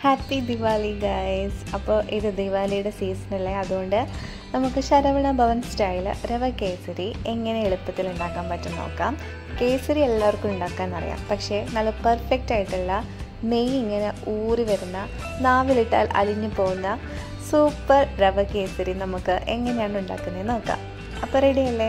Happy Diwali guys! അപ്പോൾ ഇത് ദിവാലിയുടെ സീസണല്ലേ, അതുകൊണ്ട് നമുക്ക് ശരവണ ഭവൻ സ്റ്റൈൽ റവ കേസരി എങ്ങനെ എളുപ്പത്തിൽ ഉണ്ടാക്കാൻ പറ്റും നോക്കാം. കേസരി എല്ലാവർക്കും ഉണ്ടാക്കാൻ അറിയാം, പക്ഷേ നല്ല പെർഫെക്റ്റ് ആയിട്ടുള്ള നെയ്യ് ഇങ്ങനെ ഊറി വരുന്ന, നാവിലിട്ടാൽ അലിഞ്ഞു പോകുന്ന സൂപ്പർ റവ കേസരി നമുക്ക് എങ്ങനെയാണ് ഉണ്ടാക്കുന്നത് നോക്കാം. അപ്പോൾ റെഡിയല്ലേ?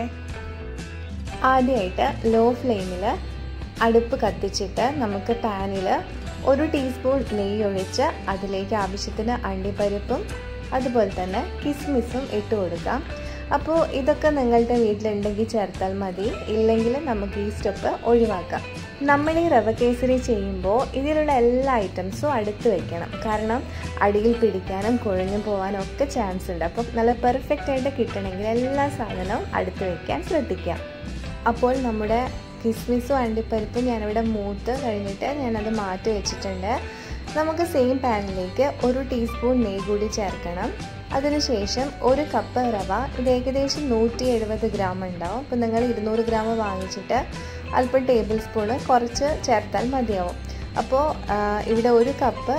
ആദ്യമായിട്ട് ലോ ഫ്ലെയിമിൽ അടുപ്പ് കത്തിച്ചിട്ട് നമുക്ക് പാനിൽ 1 ടീസ്പൂൺ നെയ്യ് ഒഴിച്ച് അതിലേക്ക് ആവശ്യത്തിന് അണ്ടിപ്പരിപ്പും അതുപോലെ തന്നെ കിസ്മിസും ഇട്ട് കൊടുക്കാം. അപ്പോൾ ഇതൊക്കെ നിങ്ങളുടെ വീട്ടിലുണ്ടെങ്കിൽ ചേർത്താൽ മതി, ഇല്ലെങ്കിൽ നമുക്ക് ഈ സ്റ്റെപ്പ് ഒഴിവാക്കാം. നമ്മൾ ഈ റവ കേസരി ചെയ്യുമ്പോൾ ഇതിലുള്ള എല്ലാ ഐറ്റംസും അടുത്ത് വെക്കണം, കാരണം അടിയിൽ പിടിക്കാനും കുഴഞ്ഞു പോകാനും ഒക്കെ ചാൻസ് ഉണ്ട്. അപ്പോൾ നല്ല പെർഫെക്റ്റ് ആയിട്ട് കിട്ടണമെങ്കിൽ എല്ലാ സാധനവും അടുത്ത് വയ്ക്കാൻ ശ്രദ്ധിക്കാം. അപ്പോൾ നമ്മുടെ കിസ്മിസും അണ്ടിപ്പരിപ്പും ഞാനിവിടെ മൂത്ത് കഴിഞ്ഞിട്ട് ഞാനത് മാറ്റി വെച്ചിട്ടുണ്ട്. നമുക്ക് സെയിം പാനിലേക്ക് 1 ടീസ്പൂൺ നെയ്യ് കൂടി ചേർക്കണം. അതിനുശേഷം 1 കപ്പ് റവ, ഇത് ഏകദേശം 170 ഗ്രാം ഉണ്ടാവും. അപ്പോൾ നിങ്ങൾ 200 ഗ്രാം വാങ്ങിച്ചിട്ട് അല്പം ടേബിൾ സ്പൂണ് കുറച്ച് ചേർത്താൽ മതിയാവും. അപ്പോൾ ഇവിടെ 1 കപ്പ്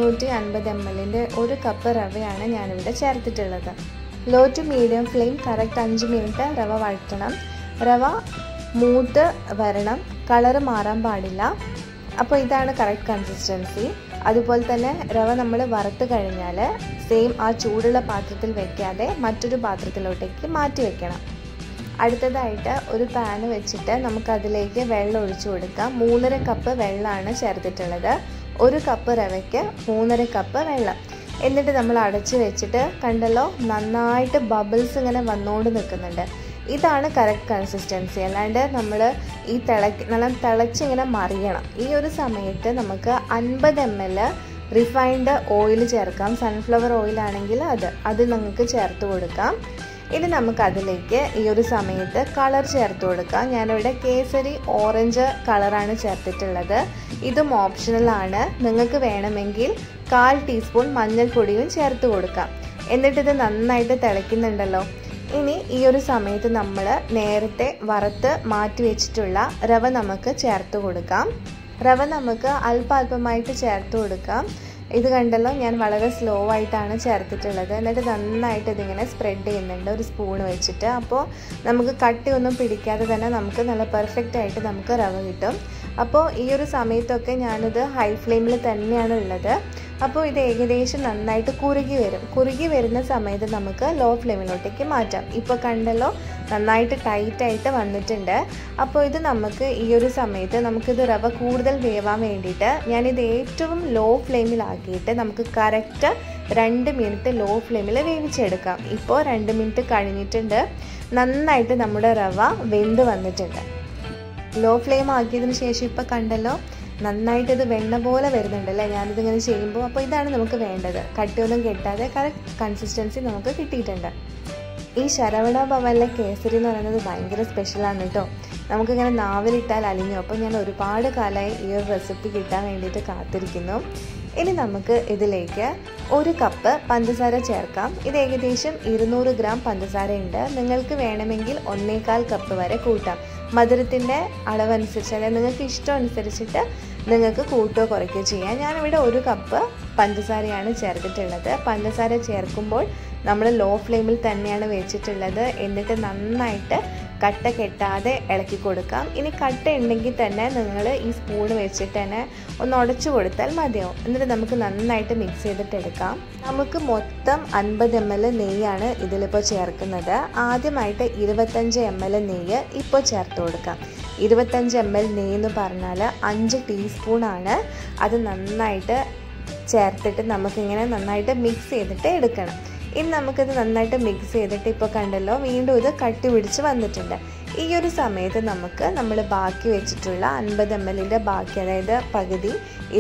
250 ml 1 കപ്പ് റവയാണ് ഞാനിവിടെ ചേർത്തിട്ടുള്ളത്. Low to medium flame correct 5 minute റവ വഴറ്റണം. റവ മൂത്ത് വരണം, കളറ് മാറാൻ പാടില്ല. അപ്പോൾ ഇതാണ് കറക്റ്റ് കൺസിസ്റ്റൻസി. അതുപോലെ തന്നെ റവ നമ്മൾ വറുത്ത് കഴിഞ്ഞാൽ സെയിം ആ ചൂടുള്ള പാത്രത്തിൽ വെക്കാതെ മറ്റൊരു പാത്രത്തിലോട്ടേക്ക് മാറ്റി വെക്കണം. അടുത്തതായിട്ട് ഒരു പാന് വെച്ചിട്ട് നമുക്കതിലേക്ക് വെള്ളം ഒഴിച്ചു കൊടുക്കാം. 3.5 കപ്പ് വെള്ളമാണ് ചേർത്തിട്ടുള്ളത്. 1 കപ്പ് റവയ്ക്ക് 3.5 കപ്പ് വെള്ളം. എന്നിട്ട് നമ്മൾ അടച്ച് വെച്ചിട്ട് കണ്ടല്ലോ, നന്നായിട്ട് ബബിൾസ് ഇങ്ങനെ വന്നുകൊണ്ട് നിൽക്കുന്നുണ്ട്. ഇതാണ് കറക്റ്റ് കൺസിസ്റ്റൻസി. അല്ലാണ്ട് നമ്മൾ ഈ നല്ല തിളച്ചിങ്ങനെ മറിയണം. ഈ ഒരു സമയത്ത് നമുക്ക് 50 ml റിഫൈൻഡ് ഓയിൽ ചേർക്കാം. സൺഫ്ലവർ ഓയിലാണെങ്കിൽ അത് നിങ്ങൾക്ക് ചേർത്ത് കൊടുക്കാം. ഇനി നമുക്കതിലേക്ക് ഈ ഒരു സമയത്ത് കളർ ചേർത്ത് കൊടുക്കാം. ഞാനിവിടെ കേസരി ഓറഞ്ച് കളറാണ് ചേർത്തിട്ടുള്ളത്. ഇതും ഓപ്ഷണലാണ്. നിങ്ങൾക്ക് വേണമെങ്കിൽ 1/4 ടീസ്പൂൺ മഞ്ഞൾപ്പൊടിയും ചേർത്ത് കൊടുക്കാം. എന്നിട്ടിത് നന്നായിട്ട് തിളയ്ക്കുന്നുണ്ടല്ലോ. ഇനി ഈ ഒരു സമയത്ത് നമ്മൾ നേരത്തെ വറുത്ത് മാറ്റി വെച്ചിട്ടുള്ള റവ നമുക്ക് ചേർത്ത് കൊടുക്കാം. റവ നമുക്ക് അല്പമായിട്ട് ചേർത്ത് കൊടുക്കാം. ഇത് കണ്ടല്ലോ, ഞാൻ വളരെ സ്ലോ ആയിട്ടാണ് ചേർത്തിട്ടുള്ളത്. എന്നിട്ട് നന്നായിട്ട് ഇതിങ്ങനെ സ്പ്രെഡ് ചെയ്യുന്നുണ്ട് ഒരു സ്പൂൺ വെച്ചിട്ട്. അപ്പോൾ നമുക്ക് കട്ടിയൊന്നും പിടിക്കാതെ തന്നെ നമുക്ക് നല്ല പെർഫെക്റ്റ് ആയിട്ട് നമുക്ക് റവ കിട്ടും. അപ്പോൾ ഈ ഒരു സമയത്തൊക്കെ ഞാനിത് ഹൈ ഫ്ലെയിമിൽ തന്നെയാണ് ഉള്ളത്. അപ്പോൾ ഇത് ഏകദേശം നന്നായിട്ട് കുറുകി വരുന്ന സമയത്ത് നമുക്ക് ലോ ഫ്ലെയിമിലോട്ടേക്ക് മാറ്റാം. ഇപ്പോൾ കണ്ടല്ലോ, നന്നായിട്ട് ടൈറ്റായിട്ട് വന്നിട്ടുണ്ട്. അപ്പോൾ ഇത് നമുക്ക് ഈ ഒരു സമയത്ത് നമുക്കിത് റവ കൂടുതൽ വേവാൻ വേണ്ടിയിട്ട് ഞാനിത് ഏറ്റവും ലോ ഫ്ലെയിമിലാക്കിയിട്ട് നമുക്ക് കറക്റ്റ് 2 മിനിറ്റ് ലോ ഫ്ലെയിമിൽ വേവിച്ചെടുക്കാം. ഇപ്പോൾ 2 മിനിറ്റ് കഴിഞ്ഞിട്ടുണ്ട്. നന്നായിട്ട് നമ്മുടെ റവ വെന്ത് വന്നിട്ടുണ്ട്. ലോ ഫ്ലെയിം ആക്കിയതിന് ശേഷം ഇപ്പോൾ കണ്ടല്ലോ, നന്നായിട്ട് ഇത് വെണ്ണ പോലെ വരുന്നുണ്ടല്ലേ ഞാനിതിങ്ങനെ ചെയ്യുമ്പോൾ. അപ്പോൾ ഇതാണ് നമുക്ക് വേണ്ടത്. കട്ടിയൊന്നും കെട്ടാതെ കറക്റ്റ് കൺസിസ്റ്റൻസി നമുക്ക് കിട്ടിയിട്ടുണ്ട്. ഈ ശരവണ ഭവനിലെ കേസരി എന്ന് പറയുന്നത് ഭയങ്കര സ്പെഷ്യലാണ് കേട്ടോ. നമുക്കിങ്ങനെ നാവിലിട്ടാൽ അലിഞ്ഞു. അപ്പോൾ ഞാൻ ഒരുപാട് കാലമായി ഈ ഒരു റെസിപ്പി കിട്ടാൻ വേണ്ടിയിട്ട് കാത്തിരിക്കുന്നു. ഇനി നമുക്ക് ഇതിലേക്ക് 1 കപ്പ് പഞ്ചസാര ചേർക്കാം. ഇത് ഏകദേശം 200 ഗ്രാം പഞ്ചസാര ഉണ്ട്. നിങ്ങൾക്ക് വേണമെങ്കിൽ 1.25 കപ്പ് വരെ കൂട്ടാം. മധുരത്തിൻ്റെ അളവനുസരിച്ച്, അതായത് നിങ്ങൾക്ക് ഇഷ്ടം അനുസരിച്ചിട്ട് നിങ്ങൾക്ക് കൂട്ടുകയോ കുറയ്ക്കുകയോ ചെയ്യാം. ഞാനിവിടെ 1 കപ്പ് പഞ്ചസാരയാണ് ചേർത്തിട്ടുള്ളത്. പഞ്ചസാര ചേർക്കുമ്പോൾ നമ്മൾ ലോ ഫ്ലെയിമിൽ തന്നെയാണ് വെച്ചിട്ടുള്ളത്. എന്നിട്ട് നന്നായിട്ട് കട്ട കെട്ടാതെ ഇളക്കി കൊടുക്കാം. ഇനി കട്ട ഉണ്ടെങ്കിൽ തന്നെ നിങ്ങൾ ഈ സ്പൂൺ വെച്ചിട്ട് തന്നെ ഒന്ന് ഉടച്ചു കൊടുത്താൽ മതിയാവും. എന്നിട്ട് നമുക്ക് നന്നായിട്ട് മിക്സ് ചെയ്തിട്ട് എടുക്കാം. നമുക്ക് മൊത്തം 50 ml നെയ്യാണ് ഇതിലിപ്പോൾ ചേർക്കുന്നത്. ആദ്യമായിട്ട് 25 ml നെയ്യ് ഇപ്പോൾ ചേർത്ത് കൊടുക്കാം. 25 ml നെയ്യ് എന്ന് പറഞ്ഞാൽ 5 ടീസ്പൂണാണ്. അത് നന്നായിട്ട് ചേർത്തിട്ട് നമുക്കിങ്ങനെ നന്നായിട്ട് മിക്സ് ചെയ്തിട്ട് എടുക്കണം. ഇനി നമുക്കിത് നന്നായിട്ട് മിക്സ് ചെയ്തിട്ട് ഇപ്പോൾ കണ്ടല്ലോ, വീണ്ടും ഇത് കട്ടി പിടിച്ച് വന്നിട്ടുണ്ട്. ഈ ഒരു സമയത്ത് നമ്മൾ ബാക്കി വെച്ചിട്ടുള്ള 50 ml ബാക്കി, അതായത് പകുതി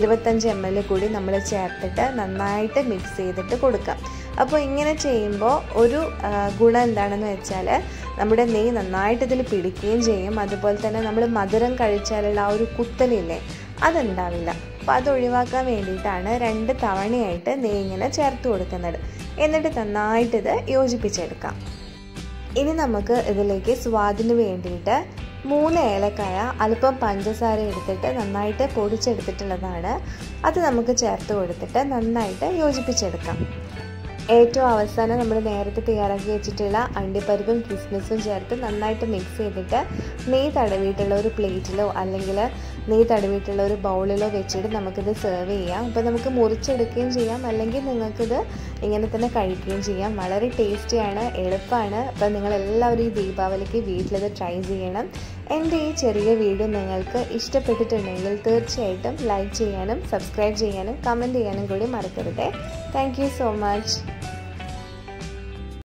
25 ml കൂടി നമ്മൾ ചേർത്തിട്ട് നന്നായിട്ട് മിക്സ് ചെയ്തിട്ട് കൊടുക്കാം. അപ്പോൾ ഇങ്ങനെ ചെയ്യുമ്പോൾ ഒരു ഗുണം എന്താണെന്ന് വെച്ചാൽ നമ്മുടെ നെയ്യ് നന്നായിട്ട് ഇതിൽ പിടിക്കുകയും ചെയ്യും. അതുപോലെ തന്നെ നമ്മൾ മധുരം കഴിച്ചാലുള്ള ആ ഒരു കുത്തലില്ലേ, അതുണ്ടാവില്ല. അപ്പോൾ അത് ഒഴിവാക്കാൻ വേണ്ടിയിട്ടാണ് 2 തവണയായിട്ട് നെയ്യ് ഇങ്ങനെ ചേർത്ത് കൊടുക്കുന്നത്. എന്നിട്ട് നന്നായിട്ടിത് യോജിപ്പിച്ചെടുക്കാം. ഇനി നമുക്ക് ഇതിലേക്ക് സ്വാദിന് വേണ്ടിയിട്ട് 3 ഏലക്കായ അല്പം പഞ്ചസാര എടുത്തിട്ട് നന്നായിട്ട് പൊടിച്ചെടുത്തിട്ടുള്ളതാണ്. അത് നമുക്ക് ചേർത്ത് കൊടുത്തിട്ട് നന്നായിട്ട് യോജിപ്പിച്ചെടുക്കാം. ഏറ്റവും അവസാനം നമ്മൾ നേരത്തെ തയ്യാറാക്കി വെച്ചിട്ടുള്ള അണ്ടിപ്പരിപ്പും കിസ്മിസും ചേർത്ത് നന്നായിട്ട് മിക്സ് ചെയ്തിട്ട് നെയ്യ് തടവിയിട്ടുള്ള ഒരു പ്ലേറ്റിലോ അല്ലെങ്കിൽ നെയ്യ് തടവിയിട്ടുള്ള ഒരു ബൗളിലോ വെച്ചിട്ട് നമുക്കിത് സെർവ് ചെയ്യാം. അപ്പോൾ നമുക്ക് മുറിച്ചെടുക്കുകയും ചെയ്യാം, അല്ലെങ്കിൽ നിങ്ങൾക്കിത് ഇങ്ങനെ തന്നെ കഴിക്കുകയും ചെയ്യാം. വളരെ ടേസ്റ്റിയാണ്, എളുപ്പമാണ്. അപ്പോൾ നിങ്ങളെല്ലാവരും ഈ ദീപാവലിക്ക് വീട്ടിലിത് ട്രൈ ചെയ്യണം. എൻ്റെ ഈ ചെറിയ വീഡിയോ നിങ്ങൾക്ക് ഇഷ്ടപ്പെട്ടിട്ടുണ്ടെങ്കിൽ തീർച്ചയായിട്ടും ലൈക്ക് ചെയ്യാനും സബ്സ്ക്രൈബ് ചെയ്യാനും കമൻറ്റ് ചെയ്യാനും കൂടി മറക്കരുത്. Thank you so much.